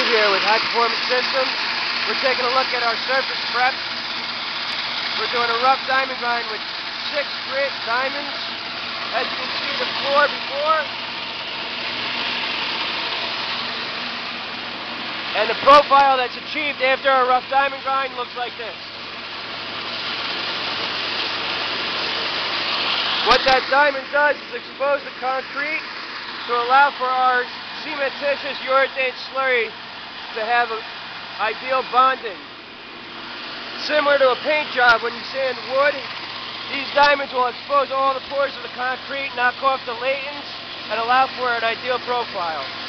Steve here with High Performance Systems. We're taking a look at our surface prep. We're doing a rough diamond grind with 6 grit diamonds. As you can see, the floor before. And the profile that's achieved after a rough diamond grind looks like this. What that diamond does is expose the concrete to allow for our cementitious urethane slurry to have an ideal bonding. Similar to a paint job when you sand wood, these diamonds will expose all the pores of the concrete, knock off the latents, and allow for an ideal profile.